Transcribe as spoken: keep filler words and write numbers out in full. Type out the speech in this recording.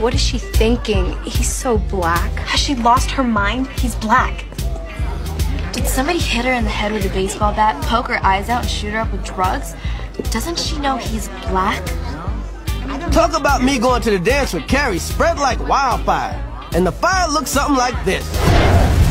What is she thinking? He's so black. Has she lost her mind? He's black. Did somebody hit her in the head with a baseball bat, poke her eyes out, and shoot her up with drugs? Doesn't she know he's black? Talk about me going to the dance with Carrie spread like wildfire. And the fire looks something like this.